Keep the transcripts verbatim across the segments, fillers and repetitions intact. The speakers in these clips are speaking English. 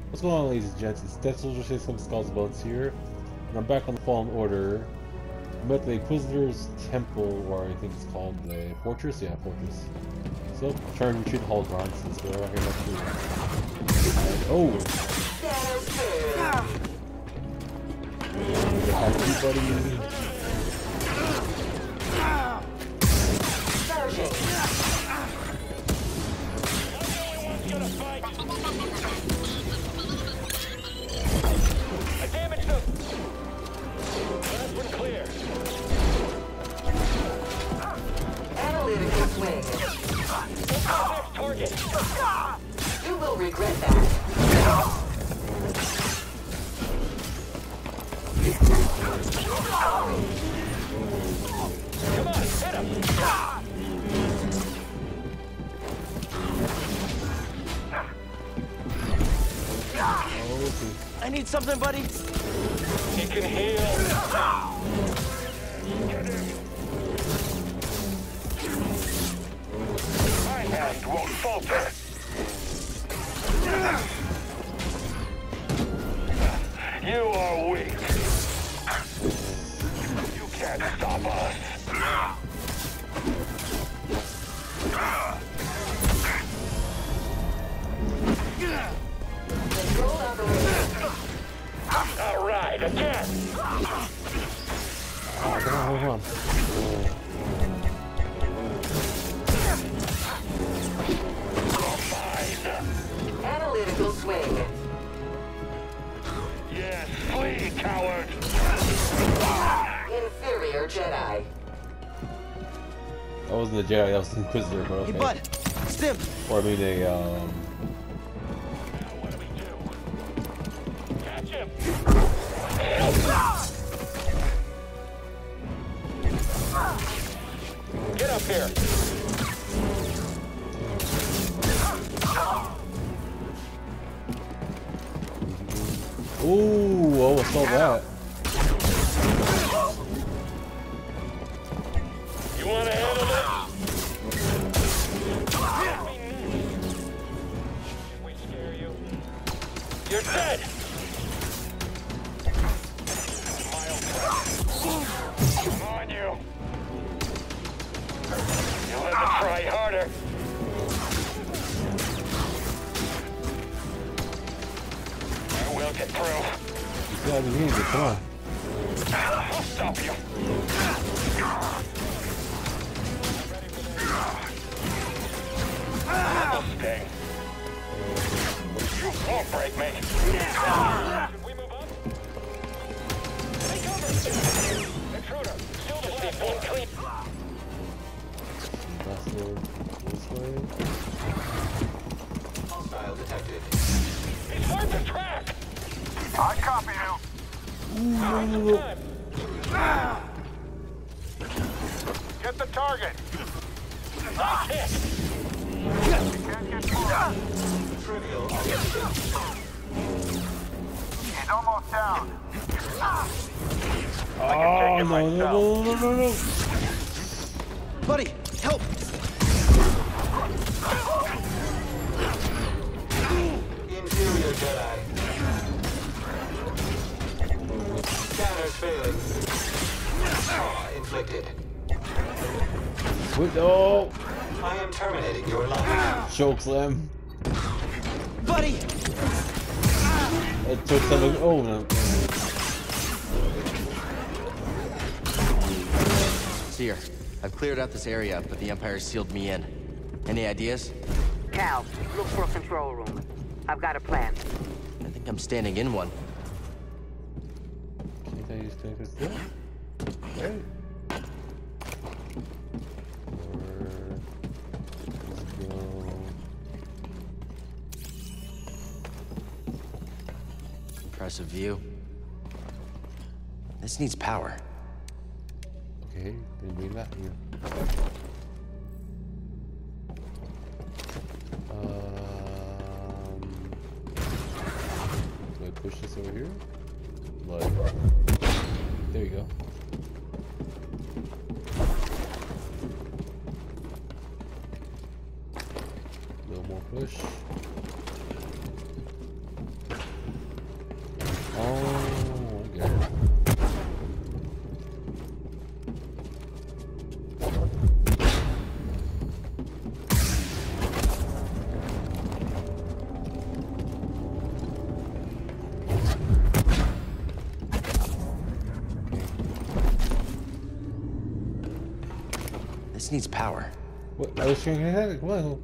What's going on, ladies and gents? It's Deathsoldier seventy-seven Skulls Bones here, and I'm back on the Fallen Order. I'm at the Inquisitor's Temple, or I think it's called the Fortress? Yeah, Fortress. So, I'm trying to retreat the Hollocron since they're right here next to me. And, oh! Everybody! You will regret that. Come on, hit him. I need something, buddy. He can heal. My hand won't falter. You are weak. You can't stop us. All right, again. Oh, come on, hold on. Analytical swing. Yes, flee, coward. Inferior Jedi. That wasn't a Jedi, that was an Inquisitor, but okay. Hey, bud, Stim. Or I mean a, um... What do we do? Catch him! Get up here! Ooh, oh, I saw that. You want to handle it? Did we scare you? You're dead! Come on, you! You'll have to try harder. I will get through. You gotta be easy, come on. I'll stop you. I'll sting. You won't break me. Should we move up? Take cover! Intruder, still the left one clean. This way. Hostile detected. It's hard to track. I copy you. Ooh. Get the target. Nice hit. Can't get through. Trivial. He's almost down. Oh, no, no, no, no, no, no. Buddy, help. Inferior Jedi. Scanners failing. Trauma inflicted. What? Oh! I am terminating your life. Choke slam. Buddy! It took something. Oh, no. Seer, I've cleared out this area, but the Empire sealed me in. Any ideas? Cal, look for a control room. I've got a plan. I think I'm standing in one. Can't I just take this down? Okay. Impressive view. This needs power. Okay, then bring that here. Um, do I push this over here? Like, there you go. A little more push. This needs power. What? I was trying to head. Well.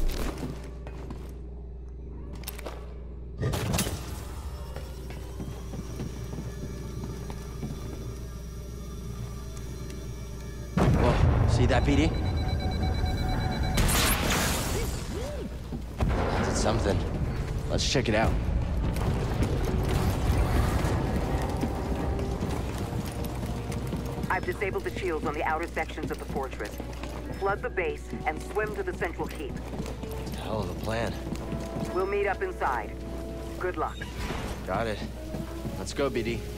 Whoa, see that, P D? It's something. Let's check it out. I've disabled the shields on the outer sections of the fortress. Flood the base and swim to the central keep. Hell of a plan. We'll meet up inside. Good luck. Got it. Let's go, B D.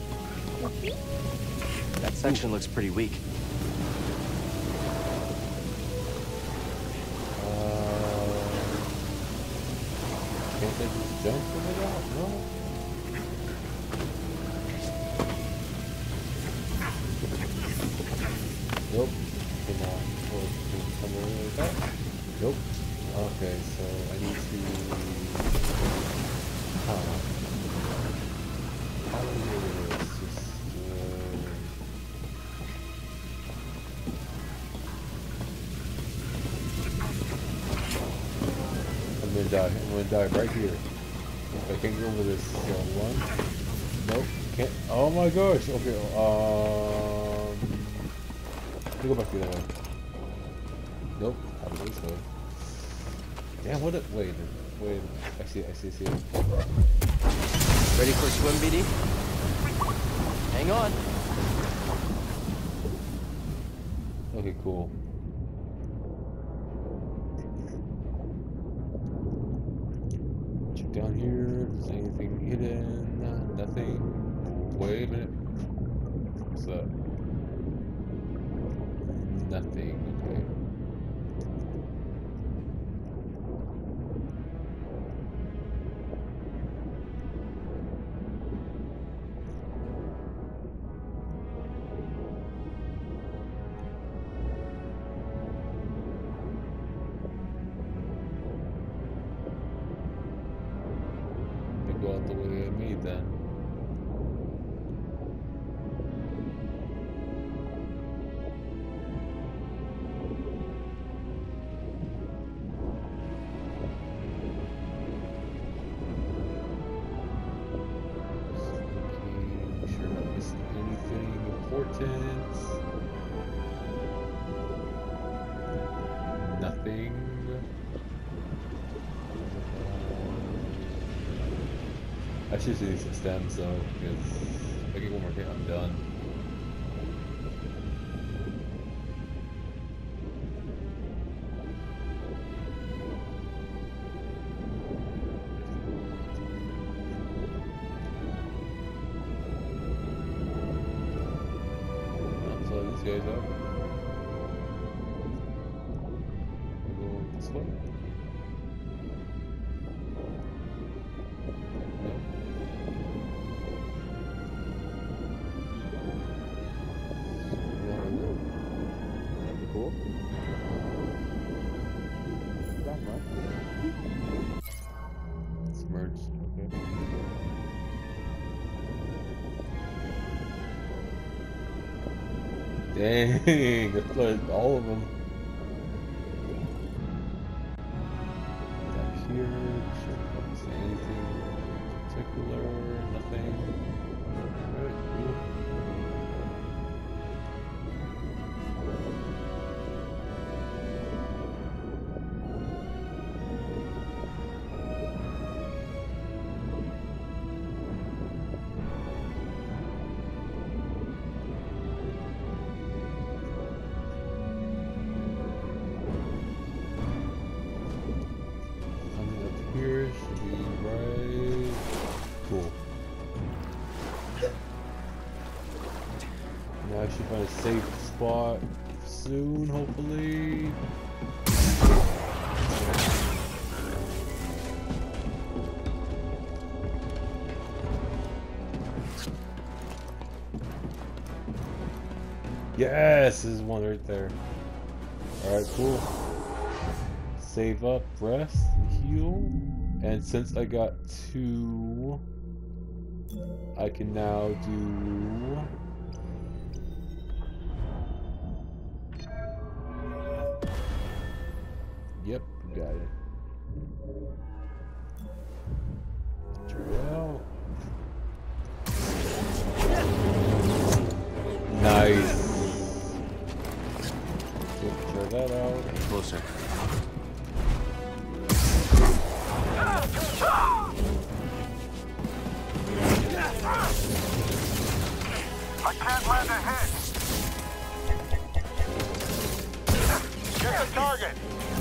That section looks pretty weak. Uh, can't they just jump from it out? No. Nope. Cannot. Or can somewhere like that? Nope. Okay, so I need to. Huh. How do I do this? Just. Uh... I'm gonna die. I'm gonna die right here. I can't get over this. So one. Nope. Can't. Oh my gosh. Okay. Um. Let me go back the other way. Nope. I'll go this way. Damn. What? A, wait. Wait. I see. I see. I see. Ready for a swim, B D? Hang on. Okay. Cool. Down here, is anything hidden? Nothing. Wait a minute. What's that? Nothing. Okay. Go out the way I made then. Make sure I'm not missing anything important. Nothing. I should do these stems though, because if I get one more hit, I'm done. I'll slow these guys up. We'll go this way. Cool. That much. Submerged, okay. Dang, I flooded all of them. Back here, shouldn't see anything particular, nothing. Alright, cool. Here should be right. Cool. Now I should find a safe spot soon, hopefully. Yes, there's one right there. Alright, cool. Save up, rest, and heal. And since I got two, I can now do Yep, got it. Well. Nice. Try that out. Closer. I can't land a hit. Get the target.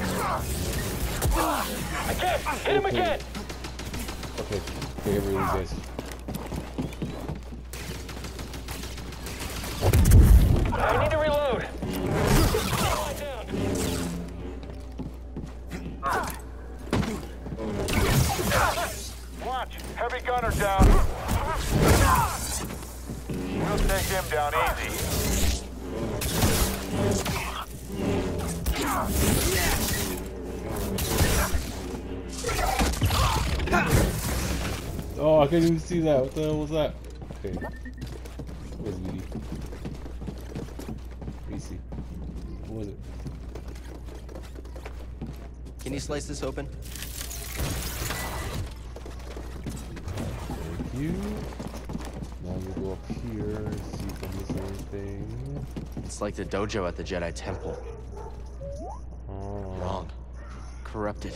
I can't. Hit him Okay. again. Okay, okay, everything guys. I need to reload. Watch, heavy gunner down. We'll take him down easy. Oh, I couldn't even see that. What the hell was that? Okay. Where's Weedy? Let me see. What was it? Can you slice this open? Thank you. Now we'll go up here and see if I miss anything. It's like the dojo at the Jedi Temple. Oh. Wrong. Corrupted.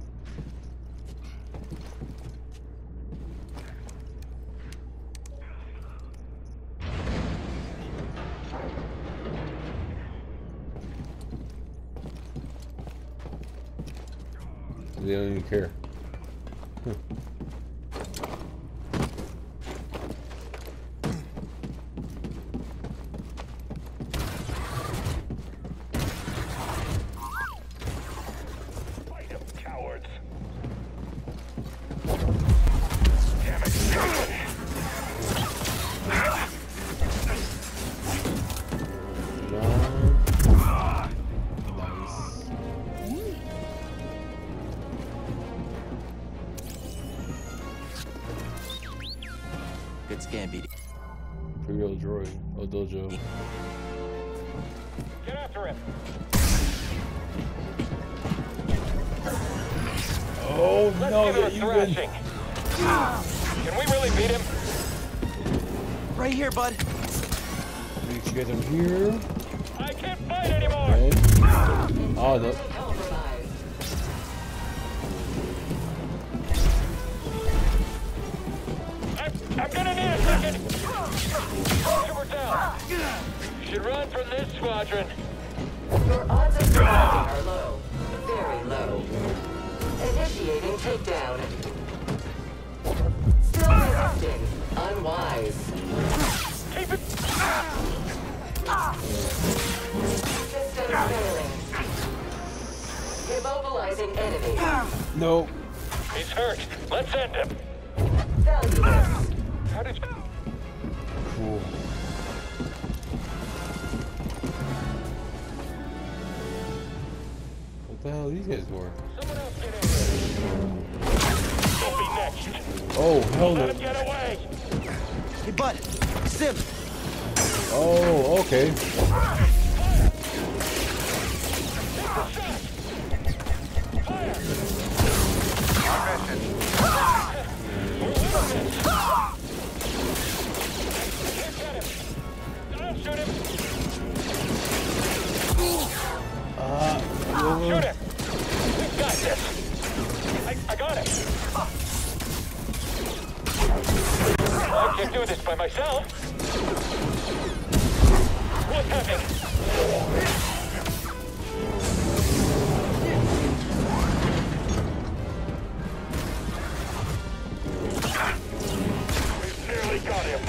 They don't even care. Huh. Fight him, cowards. Damn it. Nice. Good scan, B D. Imperial droid. Oh, dojo. Get after him. Oh Let's no, give that him you a been. thrashing. Can we really beat him? Right here, bud. Make sure you guys are here. I can't fight anymore. Okay. Oh no. I'm, I'm gonna need a second. We're down. Should run from this squadron. Your odds of surviving are low. Very low. Initiating takedown. Still resisting. Unwise. Keep it. System failing. Immobilizing enemy. No. He's hurt. Let's end him. Valueless. How did you... Cool. What the hell are these guys for? Someone else get in here. Don't be next. Oh, hell Let no. him get away. Hey, bud. Sim. Oh, okay. Don't shoot him. Uh, Shoot him. We've got this. I, I got him. I can't do this by myself. What's happening? We've nearly got him.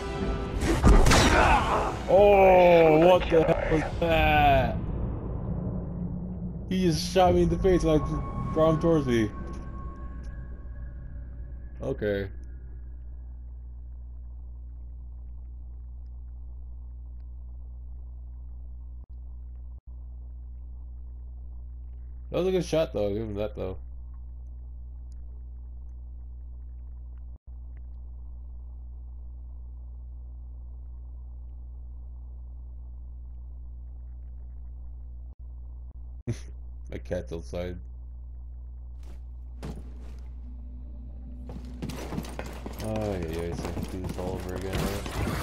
oh, what the hell was that? He just shot me in the face like brought him towards me. Okay. That was a good shot though, I'll give him that though. My cat's outside. Oh yeah, yeah, so I have to do this all over again, right?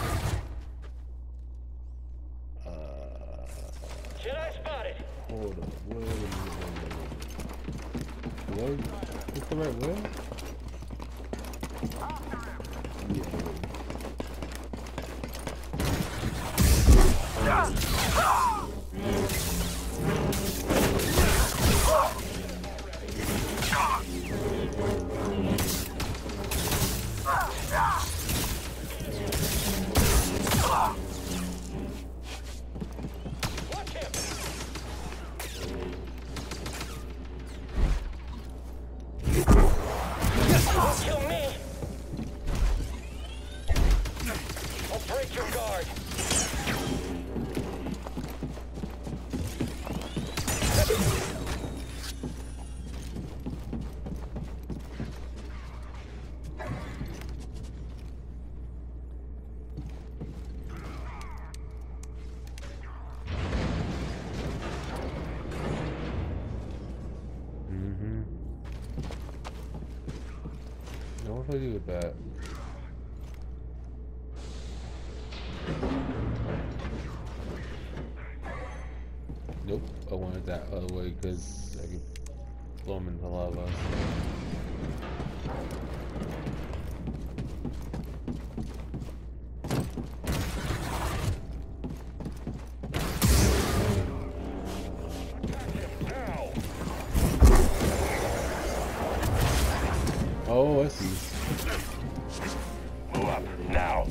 Uh, Jedi spotted. hold on, wait a minute. What? Is the right way? Yeah. Kill me! I'll break your guard. Mm-hmm. Now what do I do with that? Nope, I wanted that other way because I could blow them into lava. Oh, I see. Move up, now.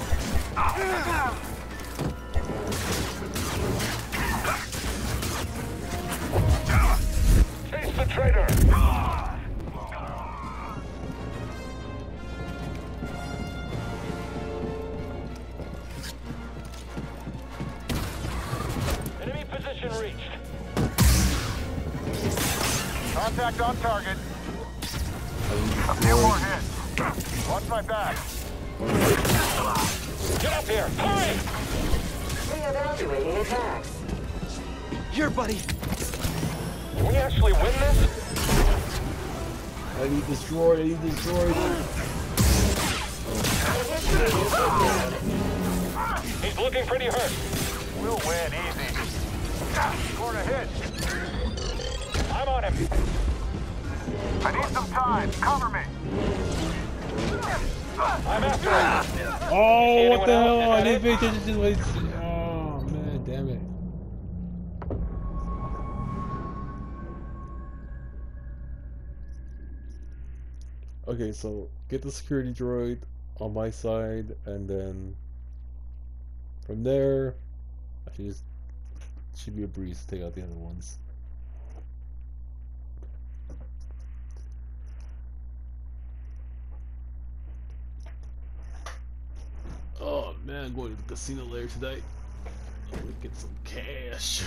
Chase the traitor! Enemy position reached. Contact on target. A few more hits. Watch my back. Get up here! Hurry! Reevaluating attacks. Here, buddy. Can we actually win this? I need destroyed, I need destroyed. Initiating takedown. He's looking pretty hurt. We'll win easy. Scored a hit. I'm on him. I need some time. Cover me. I'm after him. Oh, what the hell? I didn't pay attention to it. Oh, man, damn it. Okay, so get the security droid on my side, and then from there, I should just should be a breeze to take out the other ones. Oh man, I'm going to the casino later today. We get some cash.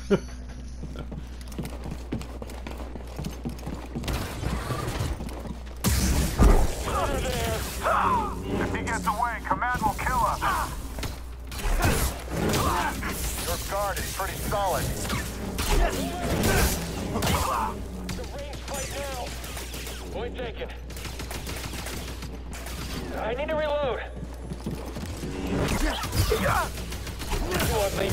Over there. If he gets away, Command will kill us. Your guard is pretty solid. The range fight now. Point taken. I need to reload. You want me?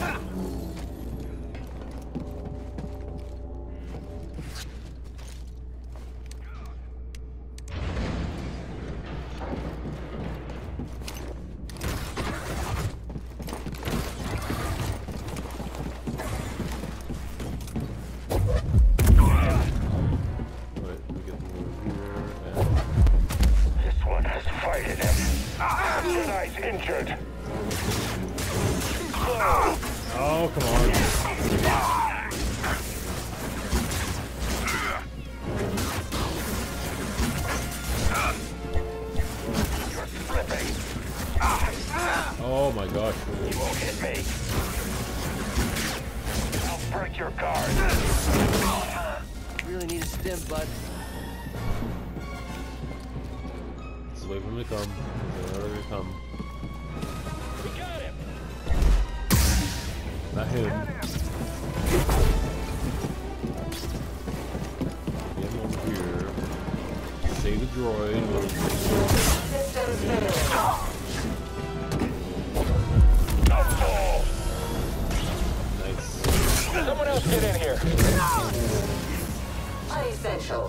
This one has fighted him. Jedi's injured. Oh, come on. You're slipping. Oh my gosh. You won't hit me. I'll break your guard. Really need a stim, bud. Just wait for him to come. They're ready to come. We got him. Not him. save the droid. Systems finished. Nice. Someone else get in here. Unessential.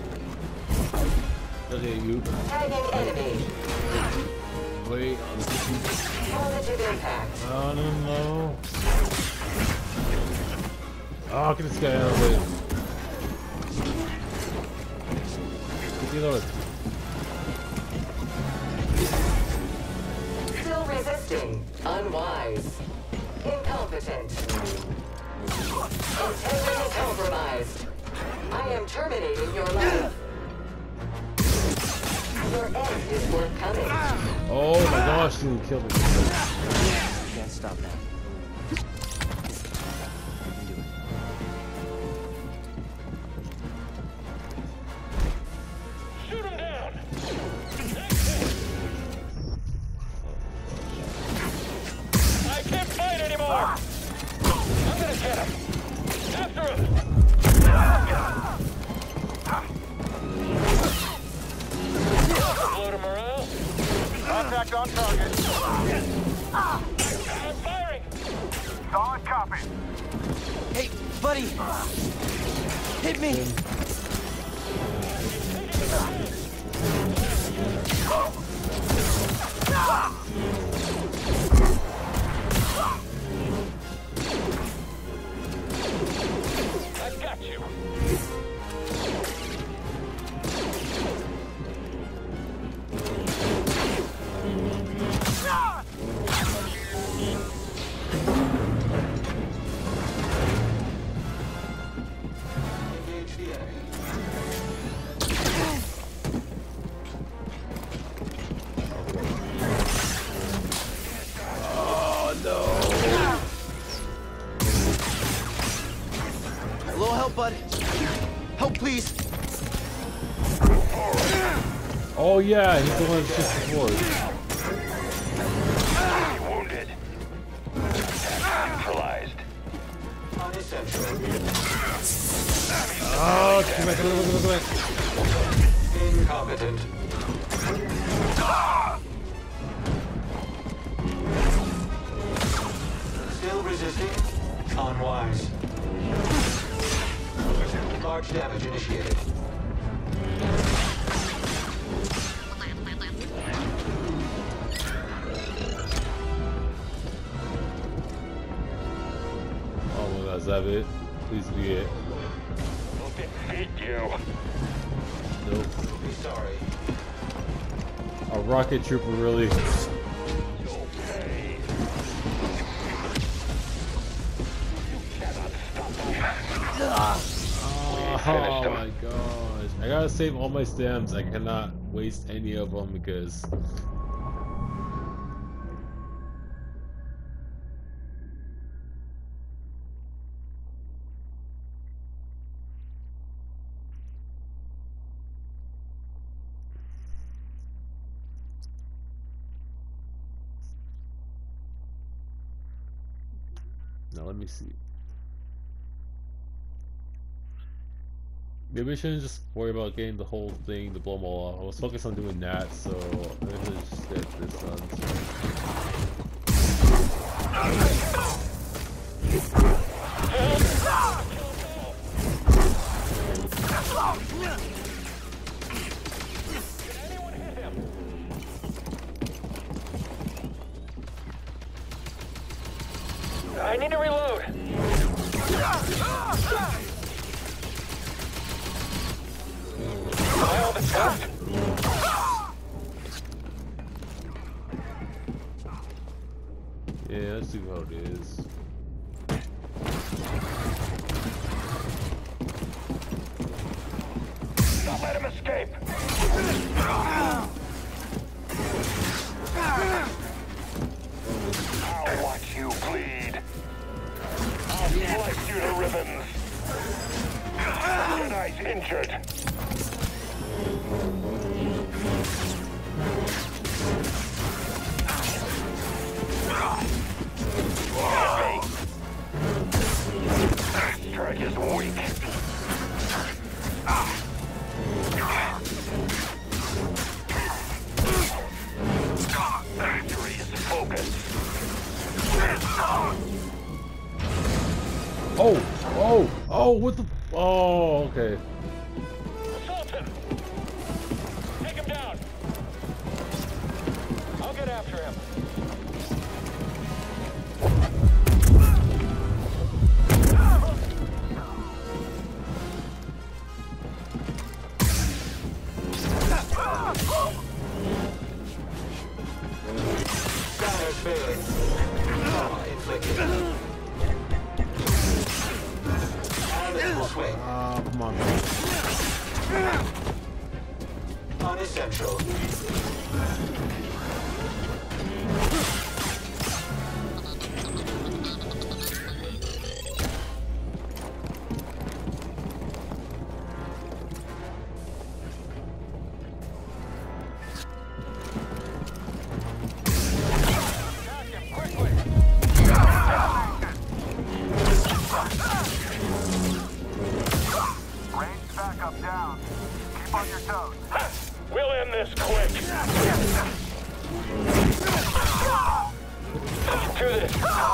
Okay, you. Tagging enemy. Wait. Positive impact. Oh, no, no. Oh, get this guy out of the way. Reload. Still resisting. Unwise. Incompetent. Integrity compromised. I am terminating your life. Your end is forthcoming. Oh my gosh, you killed me. Can't stop now. Shoot him down. I can't fight anymore. I'm gonna get him. After him. Load of morale. Contact on target. I'm firing. Solid copy. Hey, buddy! Hit me! I've got you. A little help, bud. Help, please. Oh yeah, he's the one that shoots the floor. Wounded. Neutralized. Oh, come back, come back, come back, come back. Incompetent. Still resisting. Unwise. Large damage initiated. Oh my god, is that it? Please be it. We'll defeat you. Nope. Be sorry. A rocket trooper, really? You'll pay. You cannot stop us. Oh, oh my gosh. I gotta save all my stems. I cannot waste any of them because... Now let me see. Maybe I shouldn't just worry about getting the whole thing to blow them all off. I was focused on doing that, so I'm gonna just get this done. I need to reload. All the stuff. Yeah, let's see how it is. Don't let him escape. I'll watch you bleed. I'll slice you to ribbons. Jedi's injured. Get me. Oh, what the? Oh, okay. Assault him! Take him down! I'll get after him. Scanners failing. Trauma inflicted. Alice will swing. Ah, come on. Unessential. Attack him quickly! Range backup down. Keep on your toes. We'll end this quick. Do this.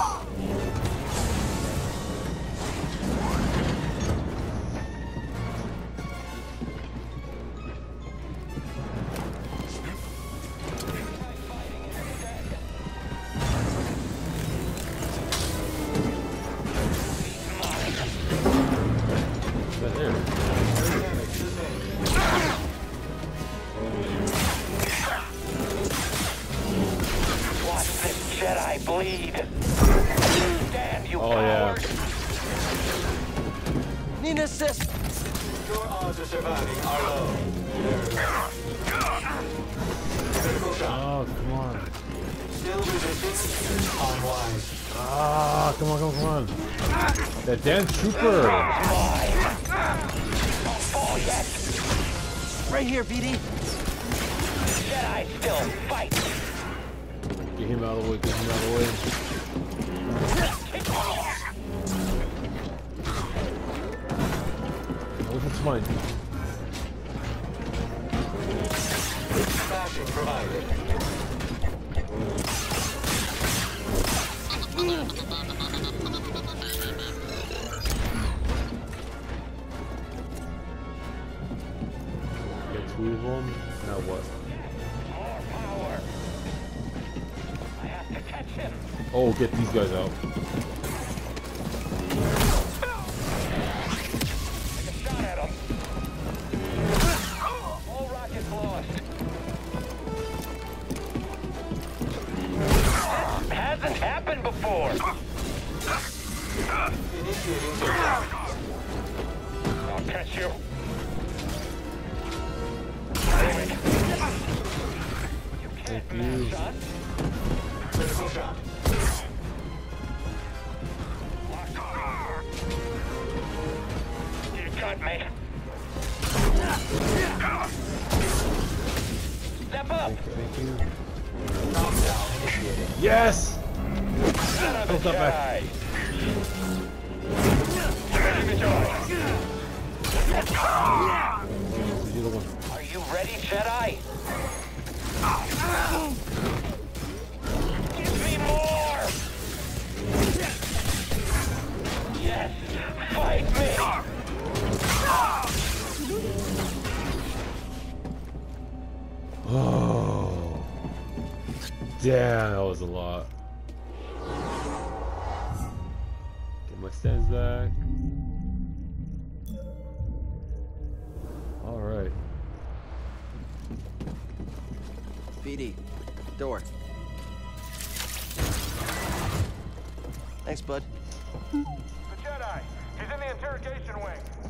Right there. Watch this Jedi bleed. Stand, you Oh, yeah. coward. Need an assist. Your odds of surviving are low. Critical shot. Oh, come on. Still resisting. Unwise. Ah, come on, come on, come on. That damn trooper. Don't fall yet. Right here, B D. Jedi still fight. Get him out of the way, get him out of the way. Oh, that's mine. Smashing provided. Get two of them. Now what? More power. I have to catch him. Oh, get these guys out. Take a shot at him. All rockets lost. Hasn't happened before. Initiating takedown. I'll catch you. You can't Thank you. match us. Critical shot. You got me. Step up. Thank you, thank you. Knockdown initiated. Yes! Son of a Hold that back. Jedi. Ready to join. You're the one. Are you ready, Jedi? Give me more! Yes! Fight me! Oh. Damn, that was a lot. Get my stands back. Alright. B D. Door. Thanks, bud. The Jedi! He's in the interrogation wing!